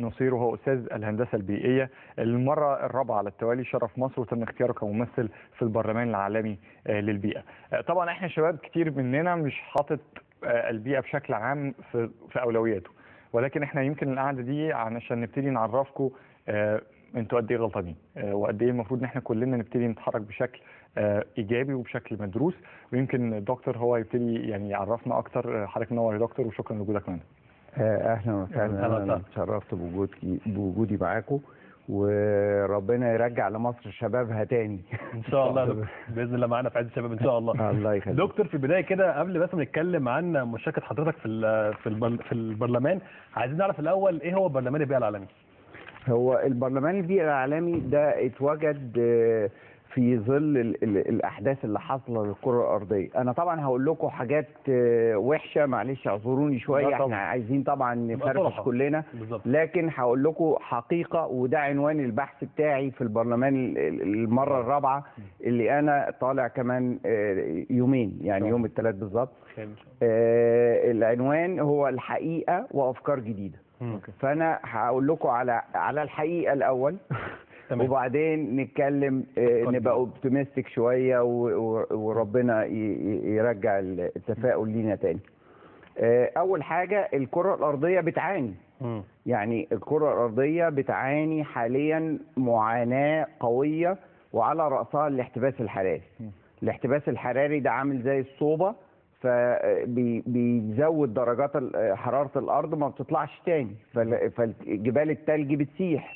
نصير، وهو استاذ الهندسه البيئيه. المره الرابعه على التوالي شرف مصر وتم اختياره كممثل في البرلمان العالمي للبيئه. طبعا احنا شباب كتير مننا مش حاطط البيئه بشكل عام في اولوياته، ولكن احنا يمكن القعده دي علشان نبتدي نعرفكم انتوا قد ايه غلطانين، وقد ايه المفروض ان احنا كلنا نبتدي نتحرك بشكل ايجابي وبشكل مدروس. ويمكن الدكتور هو يبتدي يعني يعرفنا اكتر. حضرتك منور يا دكتور، وشكرا لوجودك معانا. اهلا وسهلا. انا اتشرفت بوجودي معاكم، وربنا يرجع لمصر شبابها تاني ان شاء الله يا دكتور، باذن الله معانا في عز الشباب ان شاء الله. الله يخليك دكتور. في البدايه كده قبل بس ما نتكلم عن مشاركه حضرتك في البرلمان، عايزين نعرف الاول ايه هو برلمان البيئه العالمي؟ هو البرلمان البيئي العالمي ده اتوجد في ظل الاحداث اللي حاصله للكره الارضيه. انا طبعا هقول لكم حاجات وحشه، معلش اعذروني شويه، احنا عايزين طبعا نفرفش كلنا، لكن هقول لكم حقيقه، وده عنوان البحث بتاعي في البرلمان المره الرابعه اللي انا طالع كمان يومين، يعني يوم الثلاث بالظبط. العنوان هو الحقيقه وافكار جديده. فانا هقول لكم على الحقيقه الاول وبعدين نتكلم نبقى اوبتيمستيك شويه وربنا يرجع التفاؤل لينا تاني. اول حاجه الكره الارضيه بتعاني، يعني الكره الارضيه بتعاني حاليا معاناه قويه، وعلى راسها الاحتباس الحراري. الاحتباس الحراري ده عامل زي الصوبه، فبيزود درجات حرارة الأرض، ما بتطلعش تاني، فالجبال التلج بتسيح،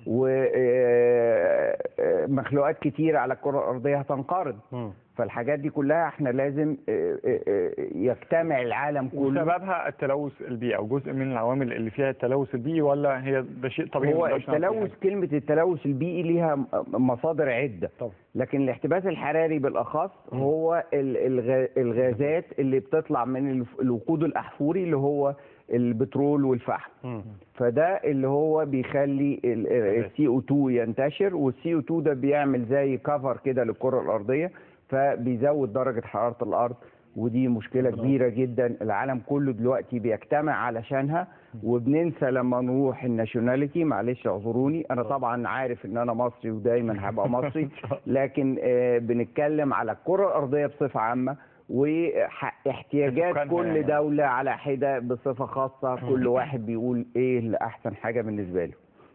ومخلوقات كتير على الكرة الأرضية هتنقرض. فالحاجات دي كلها احنا لازم يجتمع العالم كله. وسببها التلوث البيئي، او جزء من العوامل اللي فيها التلوث البيئي، ولا هي ده شيء طبيعي؟ هو التلوث، كلمة التلوث البيئي ليها مصادر عدة طبعا. لكن الاحتباس الحراري بالأخص هو الغازات اللي بتطلع من الوقود الأحفوري اللي هو البترول والفحم. فده اللي هو بيخلي الCO2 ينتشر، والCO2 ده بيعمل زي كفر كده للكرة الأرضية، فبيزود درجة حرارة الأرض، ودي مشكلة كبيرة جدا. العالم كله دلوقتي بيجتمع علشانها، وبننسى لما نروح الناشوناليتي. معلش اعذروني، أنا طبعا عارف إن أنا مصري ودايما هبقى مصري، لكن بنتكلم على الكرة الأرضية بصفة عامة، واحتياجات كل دولة على حدة بصفة خاصة. كل واحد بيقول إيه اللي أحسن حاجة بالنسبة له.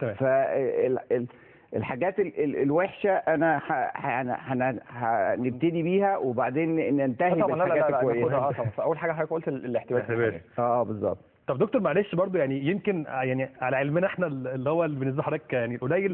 الحاجات الوحشه انا هنبتدي بيها، وبعدين ننتهي بالحاجات الكويسه. اول حاجه حضرتك قلت الاحتباس بالظبط. طب دكتور معلش برضو، يعني يمكن يعني على علمنا احنا اللي هو بالنسبه لحضرتك يعني قليل،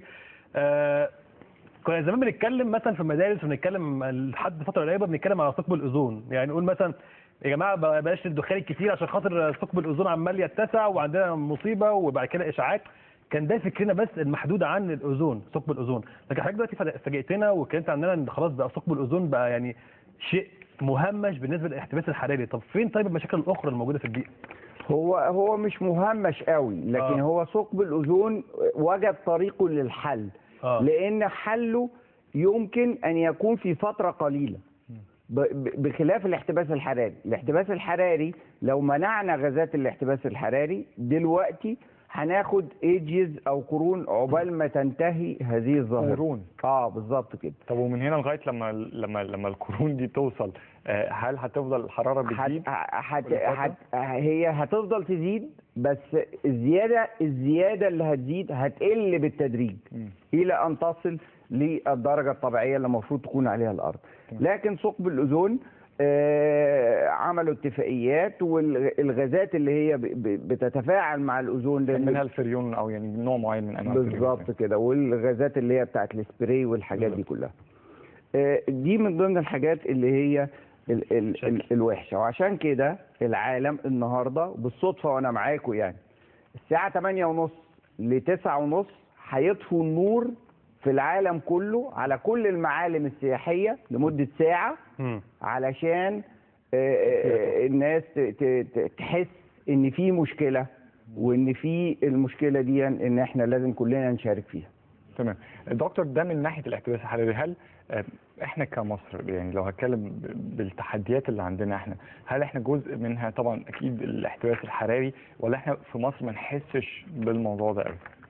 كنا زمان بنتكلم مثلا في المدارس، وبنتكلم لحد فتره قريبه بنتكلم على ثقب الاوزون. يعني نقول مثلا يا جماعه بلاش الدخان الكتير عشان خاطر ثقب الاوزون عمال يتسع وعندنا مصيبه، وبعد كده اشعاعات. كان ده فكرنا بس المحدود عن الاوزون، ثقب الاوزون. لكن حضرتك دلوقتي فاجئتنا واتكلمت عننا ان خلاص بقى ثقب الاوزون بقى يعني شيء مهمش بالنسبه للاحتباس الحراري. طب فين طيب المشاكل الاخرى الموجوده في البيئه؟ هو مش مهمش قوي، لكن هو ثقب الاوزون وجد طريقه للحل. لان حله يمكن ان يكون في فتره قليله، بخلاف الاحتباس الحراري. الاحتباس الحراري لو منعنا غازات الاحتباس الحراري دلوقتي هناخد ايجز او قرون عقبال ما تنتهي هذه الظاهره. قرون بالظبط كده. طب ومن هنا لغايه لما القرون دي توصل، هل هتفضل الحراره بتزيد؟ هي هتفضل تزيد، بس الزياده اللي هتزيد هتقل بالتدريج الى ان تصل للدرجه الطبيعيه اللي المفروض تكون عليها الارض. لكن ثقب الاوزون عملوا اتفاقيات، والغازات اللي هي بتتفاعل مع الاوزون منها الفريون، او يعني نوع معين من انواع الفريون بالظبط كده، والغازات اللي هي بتاعت السبراي والحاجات دي كلها. دي من ضمن الحاجات اللي هي الوحشه. وعشان كده العالم النهارده بالصدفه وانا معاكم يعني الساعه 8:30 ل 9:30 هيطفوا النور في العالم كله على كل المعالم السياحيه لمده ساعه، علشان الناس تحس ان في مشكله، وان في المشكله دي ان احنا لازم كلنا نشارك فيها. تمام. دكتور، ده من ناحيه الاحتباس الحراري، هل احنا كمصر يعني لو هتكلم بالتحديات اللي عندنا هل احنا جزء منها؟ طبعا اكيد الاحتباس الحراري، ولا احنا في مصر ما نحسش بالموضوع ده قوي؟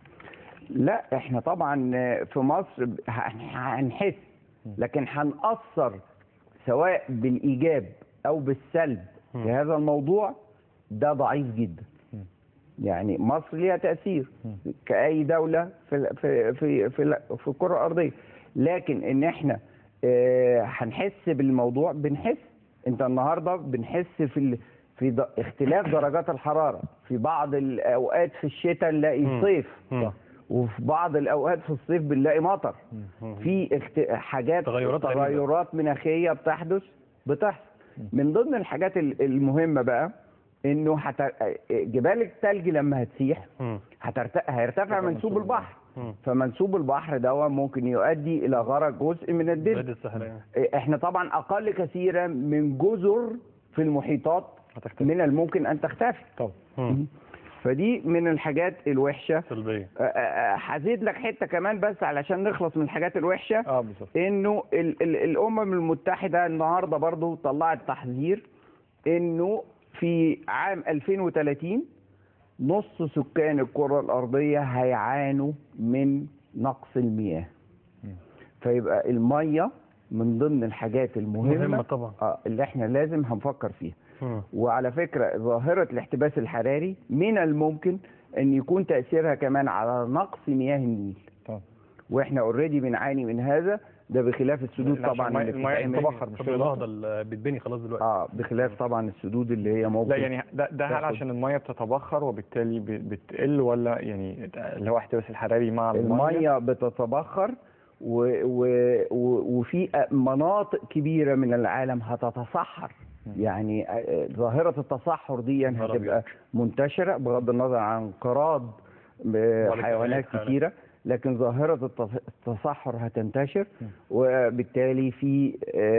لا احنا طبعا في مصر هنحس، لكن هنأثر سواء بالإيجاب أو بالسلب في هذا الموضوع ده ضعيف جدا. يعني مصر ليها تأثير كأي دولة في الكرة الأرضية، لكن إن إحنا هنحس بالموضوع. بنحس، أنت النهاردة بنحس في اختلاف درجات الحرارة. في بعض الأوقات في الشتاء نلاقي صيف، وفي بعض الأوقات في الصيف بنلاقي مطر. في حاجات تغيرات مناخية بتحصل. من ضمن الحاجات المهمة بقى انه جبال الثلج لما هتسيح هيرتفع منسوب البحر، فمنسوب البحر ده ممكن يؤدي الى غرق جزء من الدلتا. احنا طبعا اقل كثيرا من جزر في المحيطات من الممكن ان تختفي. طبعا فدي من الحاجات الوحشه سلبيه. هزيد لك حته كمان بس علشان نخلص من الحاجات الوحشه. بالظبط. انه الامم المتحده النهارده برضو طلعت تحذير انه في عام 2030 نص سكان الكره الارضيه هيعانوا من نقص المياه. فيبقى الميه من ضمن الحاجات المهمه طبعا اللي احنا لازم هنفكر فيها. وعلى فكرة ظاهرة الاحتباس الحراري من الممكن ان يكون تأثيرها كمان على نقص مياه النيل. واحنا اوريدي بنعاني من هذا، ده بخلاف السدود طبعا اللي بتتبخر مش النهضه بتبني خلاص دلوقتي. بخلاف طبعا السدود اللي هي موجودة. لا يعني ده هل عشان المياه بتتبخر وبالتالي بتقل، ولا يعني اللي هو احتباس الحراري مع المياه بتتبخر وفي مناطق كبيرة من العالم هتتصحر. يعني ظاهرة التصحر دي هتبقى منتشرة بغض النظر عن انقراض حيوانات كثيرة، لكن ظاهرة التصحر هتنتشر. وبالتالي في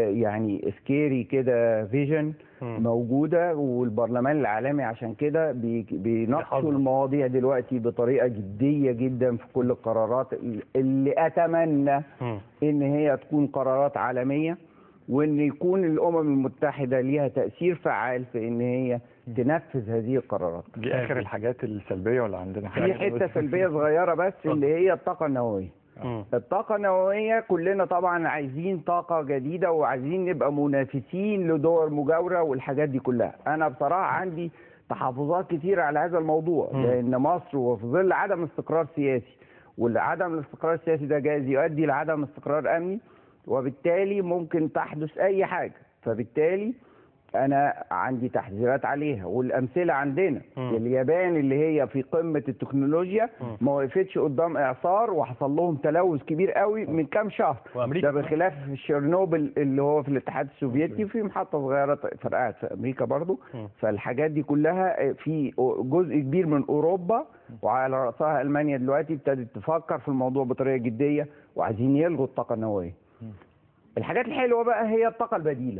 يعني سكيري كده فيجن موجودة، والبرلمان العالمي عشان كده بيناقشوا المواضيع دلوقتي بطريقة جدية جدا في كل القرارات اللي أتمنى إن هي تكون قرارات عالمية، وان يكون الامم المتحده ليها تاثير فعال في ان هي تنفذ هذه القرارات. دي اخر الحاجات السلبيه ولا عندنا في حته سلبيه صغيره بس اللي هي الطاقه النوويه. الطاقه النوويه كلنا طبعا عايزين طاقه جديده وعايزين نبقى منافسين لدول مجاوره والحاجات دي كلها. انا بصراحه عندي تحفظات كتيره على هذا الموضوع، لان مصر وفي ظل عدم استقرار سياسي، والعدم الاستقرار السياسي ده جايز يؤدي لعدم استقرار امني، وبالتالي ممكن تحدث اي حاجة. فبالتالي انا عندي تحذيرات عليها، والامثله عندنا اليابان اللي هي في قمه التكنولوجيا ما وقفتش قدام اعصار وحصل لهم تلوث كبير قوي من كام شهر. ده بخلاف شيرنوبل اللي هو في الاتحاد السوفيتي، في محطه صغيره فرقعت في امريكا برضو. فالحاجات دي كلها في جزء كبير من اوروبا وعلى راسها المانيا دلوقتي ابتدت تفكر في الموضوع بطريقه جديه وعايزين يلغوا الطاقه النوويه. الحاجات الحلوه بقى هي الطاقه البديله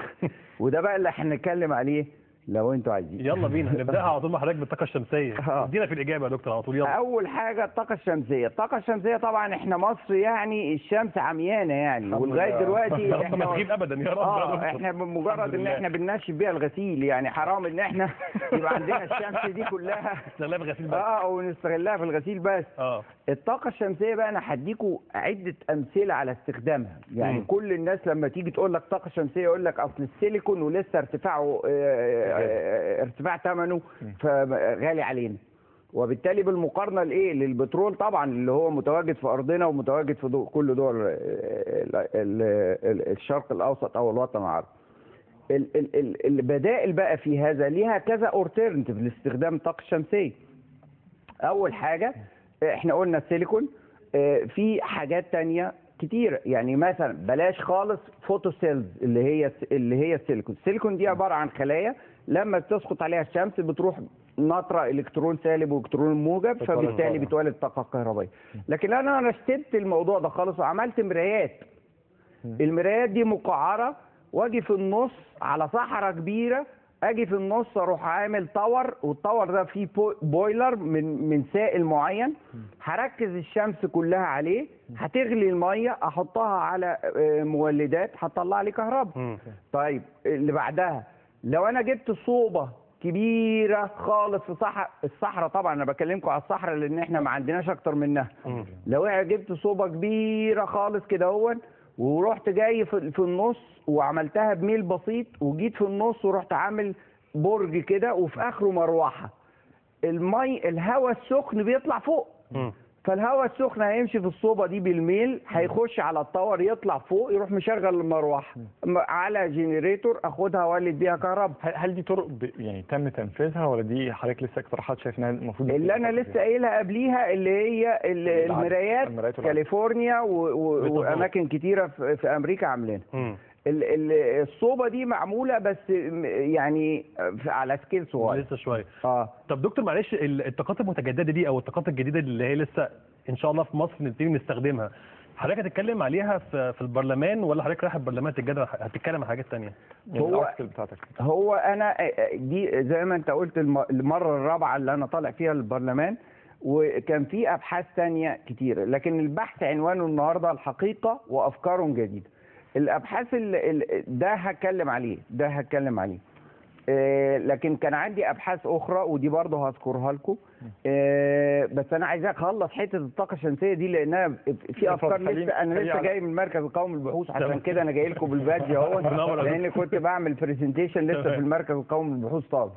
وده بقى اللي هنتكلم عليه لو انتوا عايزين. يلا بينا نبداها على طول مع حضرتك بالطاقه الشمسيه. ادينا في الاجابه يا دكتور على طول. يلا. اول حاجه الطاقه الشمسيه. الطاقه الشمسيه طبعا احنا مصر يعني الشمس عميانه يعني، ولغايه دلوقتي احنا ما ابدا يا رب. احنا بمجرد ان احنا بننشف بيها الغسيل، يعني حرام ان احنا يبقى عندنا الشمس دي كلها نستغلها في الغسيل بس. ونستغلها في الغسيل بس. الطاقه الشمسيه بقى انا هديكم عده امثله على استخدامها. يعني كل الناس لما تيجي تقول لك طاقه شمسيه يقول لك اصل السيليكون ولسه ارتفاع ثمنه فغالي علينا، وبالتالي بالمقارنه لايه؟ للبترول طبعا اللي هو متواجد في ارضنا ومتواجد في كل دول الشرق الاوسط او الوطن العربي. البدائل بقى في هذا ليها كذا اورتيرنتيف لاستخدام الطاقه الشمسيه. اول حاجه احنا قلنا السيليكون، في حاجات تانية كتير. يعني مثلا بلاش خالص فوتو سيلز اللي هي السيليكون. السيليكون دي عباره عن خلايا لما بتسقط عليها الشمس بتروح ناطره الكترون سالب والكترون موجب، فبالتالي بتولد طاقه كهربائيه. لكن انا رتبت الموضوع ده خالص وعملت مرايات. المرايات دي مقعره، واجي في النص على صحراء كبيره، اجي في النص اروح عامل تاور، والتاور ده فيه بويلر من سائل معين، هركز الشمس كلها عليه، هتغلي الميه، احطها على مولدات هتطلع لي كهرباء. طيب اللي بعدها لو انا جبت صوبه كبيره خالص في الصحراء. طبعا انا بكلمكم على الصحراء لان احنا ما عندناش اكتر منها. لو جبت صوبه كبيره خالص كده اهون، ورحت جاي في النص وعملتها بميل بسيط، وجيت في النص ورحت عامل برج كده وفي اخره مروحه، الهواء السخن بيطلع فوق. فالهواء السخن هيمشي في الصوبه دي بالميل، هيخش على التاور يطلع فوق، يروح مشغل المروحه على جنريتور، اخدها واولد بيها كهرباء. هل دي طرق يعني تم تنفيذها، ولا دي حضرتك لسه اقتراحات شايف انها المفروض؟ اللي انا لسه قايلها قبليها اللي هي المرايات كاليفورنيا واماكن كتيره في امريكا عاملينها. الصوبه دي معموله بس يعني على سكيل صغير لسه شويه. طب دكتور معلش، الطاقات المتجدده دي او الطاقات الجديده اللي هي لسه ان شاء الله في مصر نبتدي نستخدمها، حضرتك هتتكلم عليها في البرلمان، ولا حضرتك رايح البرلمان هتتكلم عن حاجات ثانيه؟ هو انا دي زي ما انت قلت المره الرابعه اللي انا طالع فيها البرلمان، وكان في ابحاث ثانيه كتيره، لكن البحث عنوانه النهارده الحقيقه وافكار جديده. الابحاث ده هتكلم عليه لكن كان عندي ابحاث اخرى ودي برضه هذكرها لكم. بس انا عايز اخلص حته الطاقه الشمسيه دي لانها في افكار انا لسه جاي من المركز القومي للبحوث، عشان كده انا جاي لكم بالبادج اهو، لان كنت بعمل برزنتيشن لسه في المركز القومي للبحوث طازه.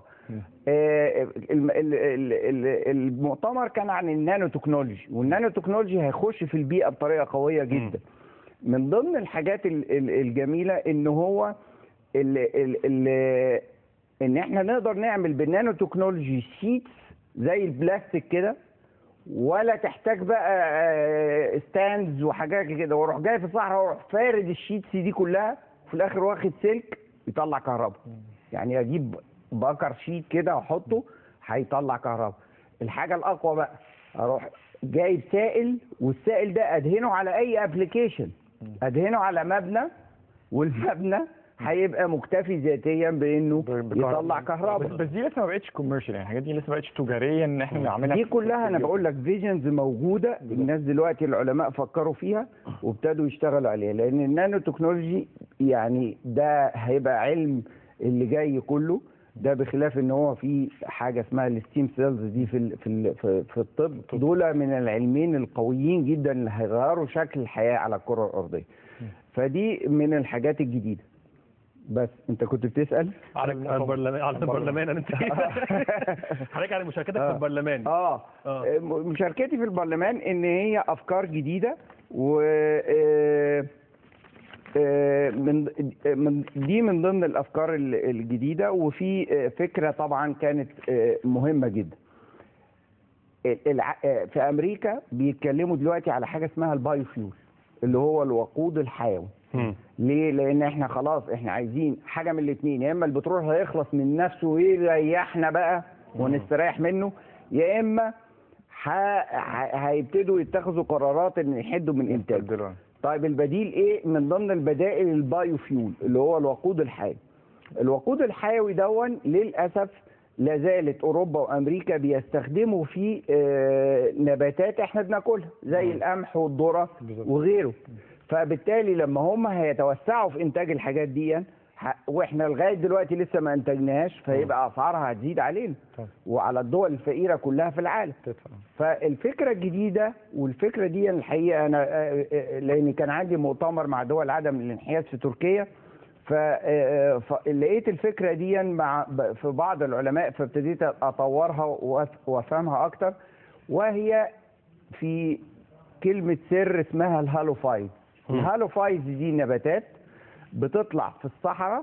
المؤتمر كان عن النانو تكنولوجي، والنانو تكنولوجي هيخش في البيئه بطريقه قويه جدا. من ضمن الحاجات الجميله ان هو ان احنا نقدر نعمل بالنانو تكنولوجي شيتس زي البلاستيك كده، ولا تحتاج بقى ستاندز وحاجات كده، واروح جاي في الصحراء واروح فارد الشيتس دي كلها، وفي الاخر واخد سلك يطلع كهرباء. يعني اجيب بكر شيت كده واحطه هيطلع كهرباء. الحاجه الاقوى بقى اروح جايب سائل، والسائل ده ادهنه على اي ابلكيشن، ادهنه على مبنى، والمبنى هيبقى مكتفي ذاتيا بانه يطلع كهرباء. بس دي لسه ما بقتش كوميرشال، يعني الحاجات دي لسه ما بقتش تجاريه ان احنا نعملها. دي كلها انا بقول لك فيجنز موجوده، الناس دلوقتي العلماء فكروا فيها وابتدوا يشتغلوا عليها، لان النانو تكنولوجي يعني ده هيبقى علم اللي جاي كله. ده بخلاف ان هو في حاجه اسمها الستيم سيلز دي في الطب، دول من العلمين القويين جدا اللي هيغيروا شكل الحياه على الكره الارضيه. فدي من الحاجات الجديده. بس انت كنت بتسال على البرلمان انا حضرتك على مشاركتك في البرلمان. مشاركتي في البرلمان ان هي افكار جديده، و دي من ضمن الافكار الجديده. وفي فكره طبعا كانت مهمه جدا. في امريكا بيتكلموا دلوقتي على حاجه اسمها البايو فيول، اللي هو الوقود الحيوي. ليه؟ لان احنا خلاص احنا عايزين حاجه من الاثنين، يا اما البترول هيخلص من نفسه ويريحنا بقى ونستريح منه، يا اما هيبتدوا يتخذوا قرارات ان يحدوا من انتاجه. طيب البديل ايه؟ من ضمن البدائل البايو فيول اللي هو الوقود الحيوي. الوقود الحيوي دون للاسف لا زالت اوروبا وامريكا بيستخدموا فيه نباتات احنا بناكلها زي القمح والذره وغيره. فبالتالي لما هم هيتوسعوا في انتاج الحاجات دي واحنا لغايه دلوقتي لسه ما انتجناهاش، فيبقى اسعارها هتزيد علينا وعلى الدول الفقيره كلها في العالم. فالفكره الجديده، والفكره دي الحقيقه انا لان كان عندي مؤتمر مع دول عدم الانحياز في تركيا، فلقيت الفكره دي في بعض العلماء، فابتديت اطورها وافهمها اكتر. وهي في كلمه سر اسمها الهالوفايز. الهالوفايز دي نباتات بتطلع في الصحراء،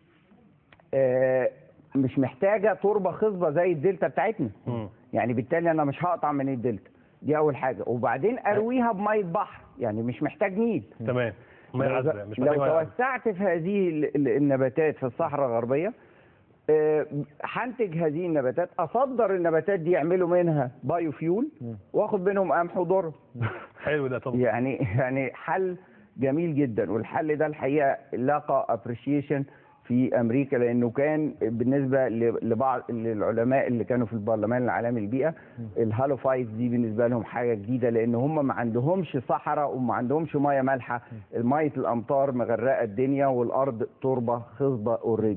مش محتاجه تربه خصبه زي الدلتا بتاعتنا. يعني بالتالي انا مش هقطع من الدلتا، دي اول حاجه. وبعدين ارويها بميه بحر، يعني مش محتاج نيل. تمام. لو توسعت في هذه النباتات في الصحراء الغربيه، هنتج هذه النباتات، اصدر النباتات دي يعملوا منها بايو فيول، واخد منهم قمح وذره. حلو ده طبعا. يعني حل جميل جدا. والحل ده الحقيقه لاقى ابريشيشن في امريكا، لانه كان بالنسبه لبعض العلماء اللي كانوا في البرلمان العالمي للبيئه، الهالوفايز دي بالنسبه لهم حاجه جديده، لان هم ما عندهمش صحراء وما عندهمش ميه مالحه. ميه الامطار مغرقه الدنيا، والارض تربه خصبه اوريدي.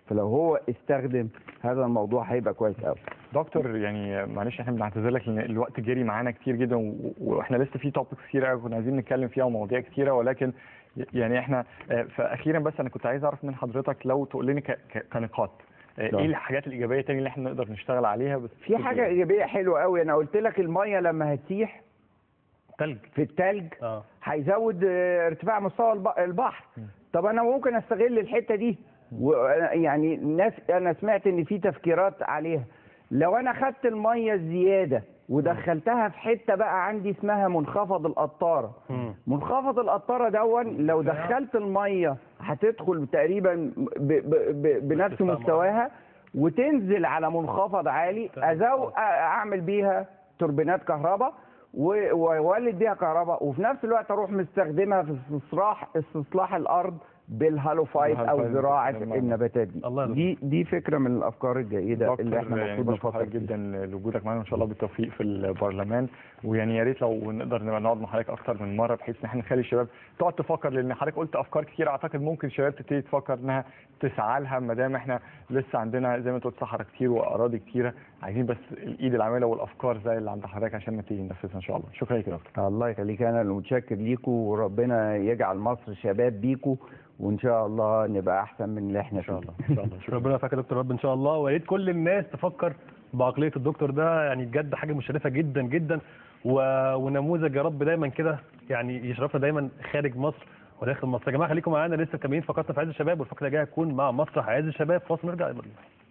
فلو هو استخدم هذا الموضوع هيبقى كويس قوي. دكتور يعني معلش احنا بنعتذر لك لان الوقت جري معانا كتير جدا واحنا لسه في توبكس كتير قوي كنا عايزين نتكلم فيها ومواضيع كتيره، ولكن يعني احنا فاخيرا بس انا كنت عايز اعرف من حضرتك لو تقول لنا كنقاط ايه الحاجات الايجابيه تاني اللي احنا نقدر نشتغل عليها. بس في حاجه ايجابيه حلوه قوي، انا قلت لك الميه لما هتسيح في التلج هيزود ارتفاع مستوى البحر. طب انا ممكن استغل الحته دي، يعني الناس انا سمعت ان في تفكيرات عليها. لو انا خدت الميه الزياده ودخلتها في حته بقى عندي اسمها منخفض القطاره. منخفض القطاره دون لو دخلت الميه هتدخل تقريبا بنفس مستواها وتنزل على منخفض عالي، اعمل بيها توربينات كهرباء واولد بيها كهرباء، وفي نفس الوقت اروح مستخدمها في استصلاح الارض بالهالوفايت او زراعه النباتات دي فكره من الافكار الجيده اللي احنا المفروض نفكر فيها. جدا لوجودك معانا وان شاء الله بالتوفيق في البرلمان، ويعني يا ريت لو نقدر نبقى نقعد مع حضرتك اكتر من مره بحيث ان احنا نخلي الشباب تقعد تفكر، لان حضرتك قلت افكار كتير اعتقد ممكن الشباب تبتدي تفكر انها تسعى لها ما دام احنا لسه عندنا زي ما انت قلت صحراء كتير واراضي كتيره، عايزين بس الايد العامله والافكار زي اللي عند حضرتك عشان نبتدي ننفذها ان شاء الله. شكرا لك يا دكتور. الله يخليك، انا المتشكر ليكم وربنا يجعل مصر شباب بيكم وان شاء الله نبقى احسن من اللي احنا فيه. ان شاء الله ان شاء الله. ربنا يوفقك يا دكتور رب ان شاء الله، ويا ريت كل الناس تفكر بعقليه الدكتور ده، يعني بجد حاجه مشرفه جدا جدا ونموذج يا رب دايما كده يعني يشرفنا دايما خارج مصر وداخل مصر. يا جماعه خليكم معانا لسه كمان فقرتنا في عز الشباب، والفقره الجايه هتكون مع مسرح عز الشباب. فاصل نرجع.